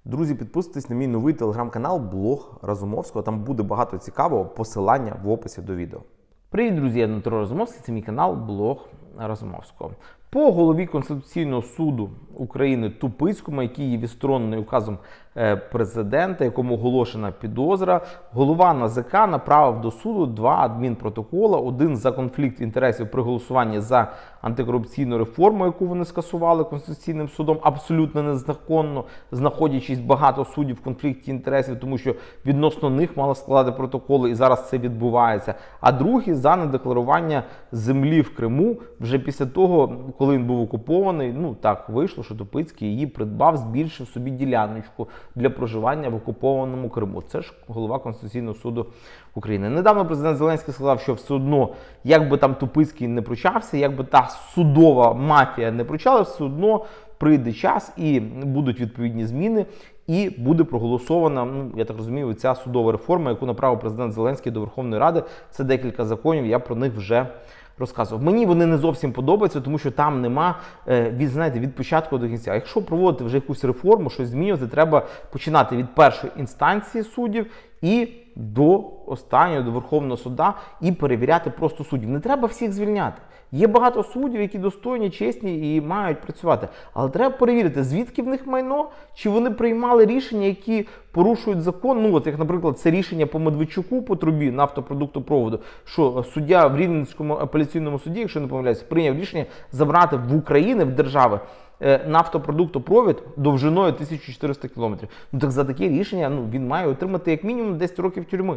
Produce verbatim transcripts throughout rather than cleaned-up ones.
Друзі, підписуйтесь на мій новий телеграм-канал «Блог Разумовського». Там буде багато цікавого, посилання в описі до відео. Привіт, друзі, я Дмитро Разумовський, це мій канал «Блог Разумовського». По голові Конституційного суду України Тупицькому, який є відсторонений указом президента, якому оголошена підозра, голова НАЗК направив до суду два адмінпротоколи. Один за конфлікт інтересів при голосуванні за антикорупційну реформу, яку вони скасували Конституційним судом, абсолютно незаконно, знаходячись багато суддів в конфлікті інтересів, тому що відносно них мали складати протоколи, і зараз це відбувається. А другий за недекларування землі в Криму вже після того, коли він був окупований. Ну так вийшло, що Тупицький її придбав, збільшив собі діляночку для проживання в окупованому Криму. Це ж голова Конституційного суду України. Недавно президент Зеленський сказав, що все одно, як би там Тупицький не пручався, як би та судова мафія не пручала, все одно прийде час і будуть відповідні зміни, і буде проголосована, ну, я так розумію, ця судова реформа, яку направив президент Зеленський до Верховної Ради. Це декілька законів, я про них вже розказував. Мені вони не зовсім подобаються, тому що там нема від, знаєте, від початку до кінця. Якщо проводити вже якусь реформу, щось змінювати, треба починати від першої інстанції суддів і до останнього, до Верховного суда, і перевіряти просто суддів. Не треба всіх звільняти. Є багато суддів, які достойні, чесні і мають працювати. Але треба перевірити, звідки в них майно, чи вони приймали рішення, які порушують закон. Ну, от як, наприклад, це рішення по Медведчуку, по трубі нафтопродуктопроводу, що суддя в Рівненському апеляційному суді, якщо не помиляюся, прийняв рішення забрати в Україні, в держави, нафтопродуктопровід довжиною тисячу чотириста кілометрів. Ну так за таке рішення ну, він має отримати як мінімум десять років тюрми.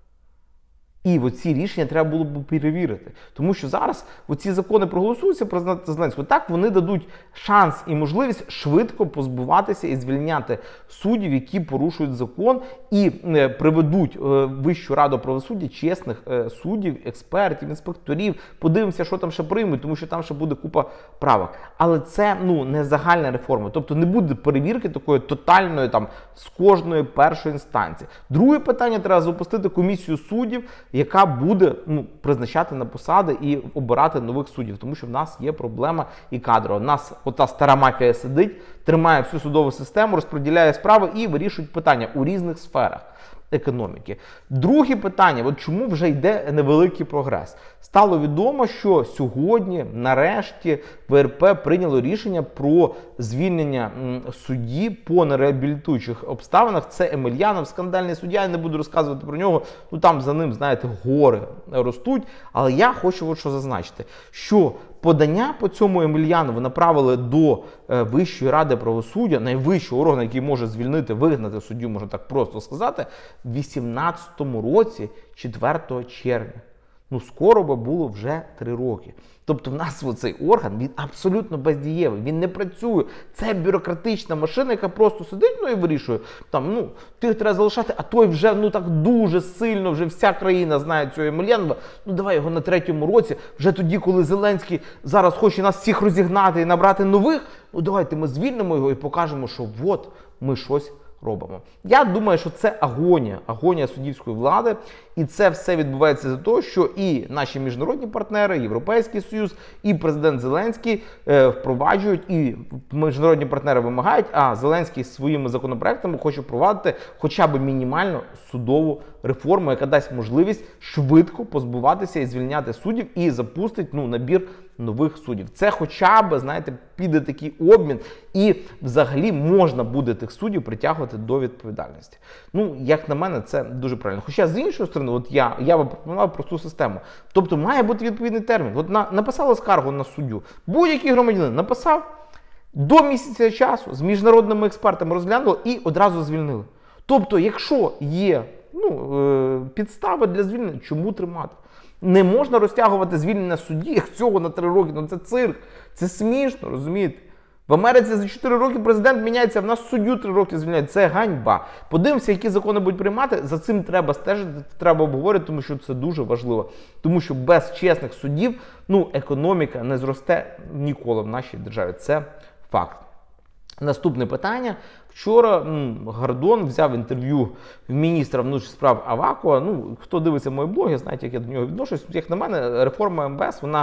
І оці рішення треба було б перевірити. Тому що зараз оці закони проголосуються президента Зеленського. Так, вони дадуть шанс і можливість швидко позбуватися і звільняти суддів, які порушують закон, і е, приведуть е, Вищу раду правосуддя чесних е, суддів, експертів, інспекторів. Подивимося, що там ще приймуть, тому що там ще буде купа правок. Але це ну, не загальна реформа. Тобто не буде перевірки такої тотальної там, з кожної першої інстанції. Друге питання, треба запустити комісію суддів, яка буде ну, призначати на посади і обирати нових суддів. Тому що в нас є проблема і кадрова. У нас ота стара мафія сидить, тримає всю судову систему, розподіляє справи і вирішують питання у різних сферах економіки. Друге питання, от чому вже йде невеликий прогрес? Стало відомо, що сьогодні, нарешті, В Р П прийняло рішення про звільнення судді по нереабілітуючих обставинах. Це Емельянов, скандальний суддя, я не буду розказувати про нього, ну там за ним, знаєте, гори ростуть. Але я хочу от що зазначити, що подання по цьому Емельянову направили до е, Вищої ради правосуддя, найвищого органу, який може звільнити, вигнати суддю, можна так просто сказати, в вісімнадцятому році, четвертого червня. Ну, скоро би було вже три роки. Тобто в нас цей орган, він абсолютно бездієвий, він не працює. Це бюрократична машина, яка просто сидить, ну і вирішує. Там, ну, тих треба залишати, а той вже, ну так дуже сильно, вже вся країна знає цього Емельянова. Ну давай його на третьому році, вже тоді, коли Зеленський зараз хоче нас всіх розігнати і набрати нових, ну давайте ми звільнимо його і покажемо, що от ми щось робимо. Я думаю, що це агонія, агонія суддівської влади, і це все відбувається за те, що і наші міжнародні партнери, Європейський Союз, і президент Зеленський е, впроваджують, і міжнародні партнери вимагають, а Зеленський своїми законопроектами хоче впровадити хоча б мінімальну судову реформу, яка дасть можливість швидко позбуватися і звільняти суддів, і запустить ну, набір нових суддів. Це хоча б, знаєте, піде такий обмін, і взагалі можна буде тих суддів притягувати до відповідальності. Ну, як на мене, це дуже правильно. Хоча, з іншої сторони, от я, я би пропонував просту систему. Тобто, має бути відповідний термін. От на, написали скаргу на суддю. Будь-який громадянин написав, до місяця часу з міжнародними експертами розглянули і одразу звільнили. Тобто, якщо є ну, е, підстави для звільнення, чому тримати? Не можна розтягувати звільнення судді, як цього на три роки. Ну це цирк, це смішно, розумієте? В Америці за чотири роки президент міняється, а в нас суддю три роки звільняють. Це ганьба. Подивимося, які закони будуть приймати. За цим треба стежити, треба обговорити, тому що це дуже важливо. Тому що без чесних суддів ну, економіка не зросте ніколи в нашій державі. Це факт. Наступне питання. Вчора м, Гордон взяв інтерв'ю в міністра внутрішніх справ Авакова. Ну, хто дивиться мої блоги, знаєте, як я до нього відношусь. Як на мене, реформа М В С, вона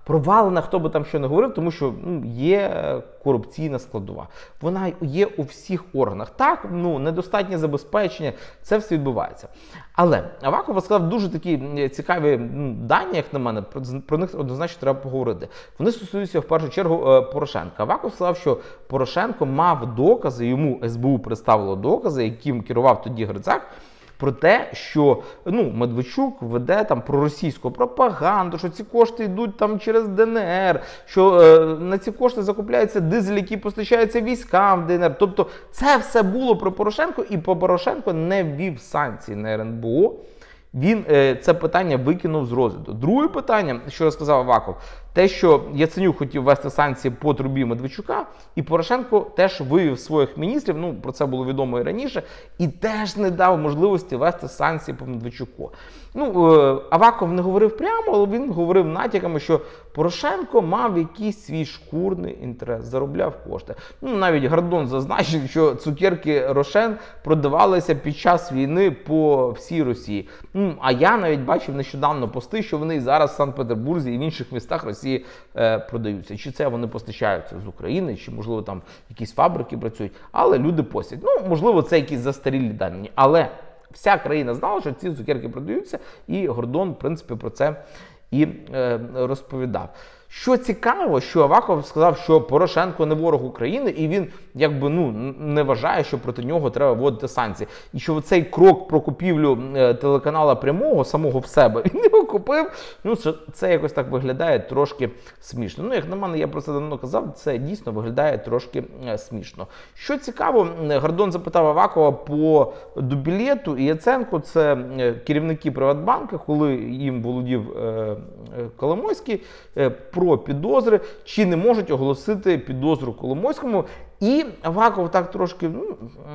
провалена, хто би там що не говорив, тому що ну, є корупційна складова. Вона є у всіх органах. Так, ну, недостатнє забезпечення, це все відбувається. Але Аваков сказав дуже такі цікаві ну, дані, як на мене, про, про них однозначно треба поговорити. Вони стосуються в першу чергу Порошенка. Аваков сказав, що Порошенко мав докази, йому ес бе у представило докази, яким керував тоді Грицак, про те, що ну, Медведчук веде там проросійську пропаганду, що ці кошти йдуть там через де ен ер, що е, на ці кошти закупляється дизель, який постачається військам в де ен ер. Тобто це все було про Порошенко, і Порошенко не ввів санкції на ер ен бе о. Він е, це питання викинув з розгляду. Друге питання, що розказав Аваков, те, що Яценюк хотів ввести санкції по трубі Медведчука, і Порошенко теж вивів своїх міністрів, ну про це було відомо і раніше, і теж не дав можливості ввести санкції по Медведчуку. Ну, е, Аваков не говорив прямо, але він говорив натяками, що Порошенко мав якийсь свій шкурний інтерес, заробляв кошти. Ну, навіть Гордон зазначив, що цукерки Рошен продавалися під час війни по всій Росії. Ну, а я навіть бачив нещодавно пости, що вони зараз в Санкт-Петербурзі і в інших містах Росії е, продаються. Чи це вони постачаються з України, чи, можливо, там якісь фабрики працюють, але люди постять. Ну, можливо, це якісь застарілі дані, але вся країна знала, що ці цукерки продаються, і Гордон, в принципі, про це і е, розповідав. Що цікаво, що Аваков сказав, що Порошенко не ворог України, і він якби ну не вважає, що проти нього треба вводити санкції. І що цей крок про купівлю е, телеканала Прямого самого в себе він його купив. Ну це, це якось так виглядає трошки смішно. Ну, як на мене, я про це давно казав, це дійсно виглядає трошки е, смішно. Що цікаво, Гордон запитав Авакова по Дубілету і Яценку, це е, керівники Приватбанку, коли їм володів е, е, Коломойський, е, про підозри, чи не можуть оголосити підозру Коломойському. І Аваков так трошки ну,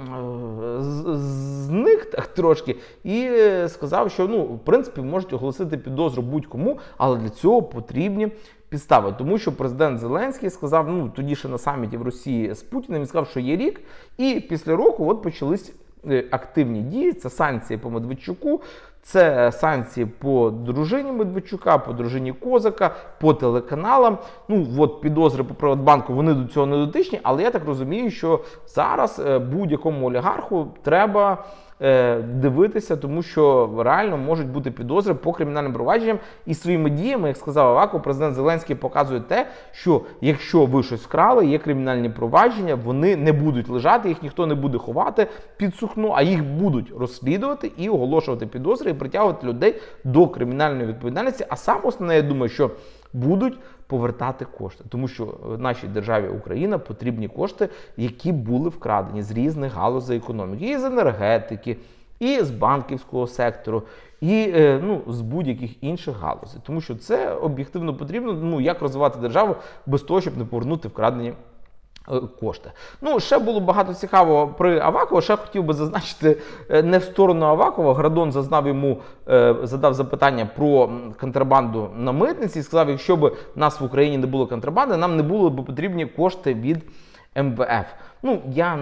зник так трошки і сказав, що ну, в принципі можуть оголосити підозру будь-кому, але для цього потрібні підстави. Тому що президент Зеленський сказав, ну тоді ще на саміті в Росії з Путіним, він сказав, що є рік, і після року от почались активні дії, це санкції по Медведчуку, це санкції по дружині Медведчука, по дружині Козака, по телеканалам. Ну, от підозри по Приватбанку, вони до цього не дотичні, але я так розумію, що зараз будь-якому олігарху треба е, дивитися, тому що реально можуть бути підозри по кримінальним провадженням. І своїми діями, як сказав Аваков, президент Зеленський показує те, що якщо ви щось вкрали, є кримінальні провадження, вони не будуть лежати, їх ніхто не буде ховати під сукно, а їх будуть розслідувати і оголошувати підозри, і притягувати людей до кримінальної відповідальності. А саме основне, я думаю, що будуть повертати кошти. Тому що в нашій державі Україна потрібні кошти, які були вкрадені з різних галузей економіки. І з енергетики, і з банківського сектору, і ну, з будь-яких інших галузей. Тому що це об'єктивно потрібно, ну, як розвивати державу без того, щоб не повернути вкрадені кошти. Ну, ще було багато цікавого при Авакові. Ще хотів би зазначити не в сторону Авакова. Гордон зазнав йому, задав запитання про контрабанду на митниці і сказав, якщо б в нас в Україні не було контрабанди, нам не було б потрібні кошти від ем ве еф. Ну, я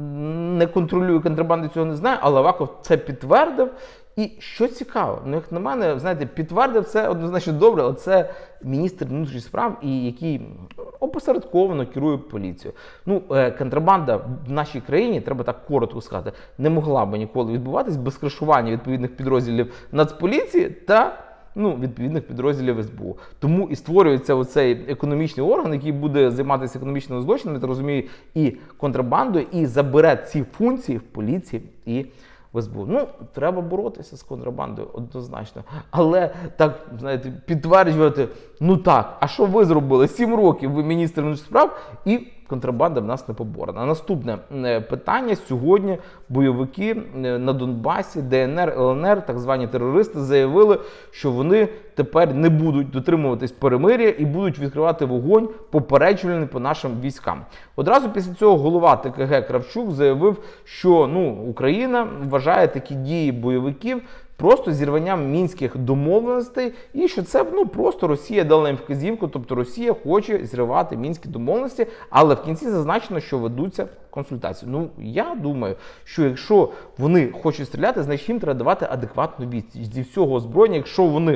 не контролюю контрабанду, цього не знаю, але Аваков це підтвердив. І що цікаво, ну, як на мене, знаєте, підтвердив це однозначно добре, але це міністр внутрішніх справ, і який опосередковано керує поліцією. Ну, контрабанда в нашій країні, треба так коротко сказати, не могла би ніколи відбуватись без кришування відповідних підрозділів Нацполіції та ну, відповідних підрозділів ес бе у. Тому і створюється оцей економічний орган, який буде займатися економічними злочинами, я розумію, і контрабандою, і забере ці функції в поліції і в ес бе у. Ну, треба боротися з контрабандою, однозначно. Але так, знаєте, підтверджувати, ну так, а що ви зробили? Сім років ви міністр внутрішніх справ, і контрабанда в нас не поборена. Наступне питання. Сьогодні бойовики на Донбасі, де ен ер, ел ен ер, так звані терористи, заявили, що вони тепер не будуть дотримуватись перемир'я і будуть відкривати вогонь попереджувальний по нашим військам. Одразу після цього голова те ке ге Кравчук заявив, що ну, Україна вважає такі дії бойовиків просто зірванням мінських домовленостей, і що це ну, просто Росія дала їм вказівку, тобто Росія хоче зривати мінські домовленості, але в кінці зазначено, що ведуться консультації. Ну, я думаю, що якщо вони хочуть стріляти, значить їм треба давати адекватну відсіч зі всього озброєння. Якщо вони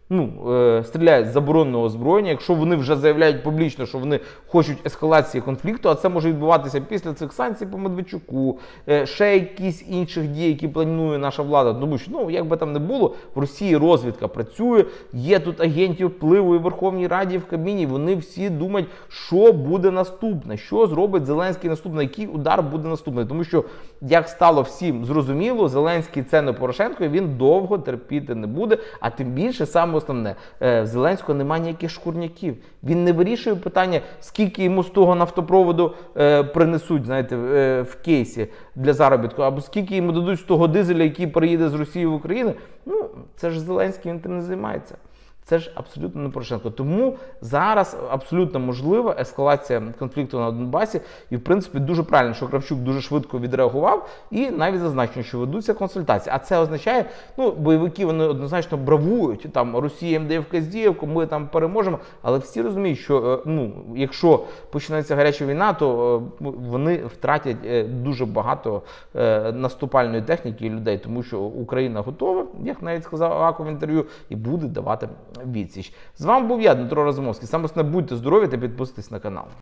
ну, е, стріляють з забороненого озброєння, якщо вони вже заявляють публічно, що вони хочуть ескалації конфлікту, а це може відбуватися після цих санкцій по Медведчуку, е, ще якісь інших дій, які планує наша влада, тому що, ну, як би там не було, в Росії розвідка працює, є тут агентів впливу і в Верховній Раді, і в Кабміні, вони всі думають, що буде наступне, що зробить Зеленський наступне, який удар буде наступний, тому що, як стало всім зрозуміло, Зеленський це не Порошенко, і він довго терпіти не буде, а тим більше, саме основне, в Зеленського немає ніяких шкурняків. Він не вирішує питання, скільки йому з того нафтопроводу е, принесуть, знаєте, е, в кейсі для заробітку, або скільки йому дадуть з того дизеля, який переїде з Росії в Україну. Ну, це ж Зеленський, він тим не займається. Це ж абсолютно не Порошенко. Тому зараз абсолютно можлива ескалація конфлікту на Донбасі. І, в принципі, дуже правильно, що Кравчук дуже швидко відреагував і навіть зазначено, що ведуться консультації. А це означає, ну, бойовики, вони однозначно бравують, там, Росія їм дає вказівку, ми там переможемо. Але всі розуміють, що, ну, якщо почнеться гаряча війна, то вони втратять дуже багато наступальної техніки і людей, тому що Україна готова, як навіть сказав Аваков в інтерв'ю, і буде давати відсіч. З вами був я, Дмитро Разумовський. Саме основне, будьте здорові та підписуйтесь на канал.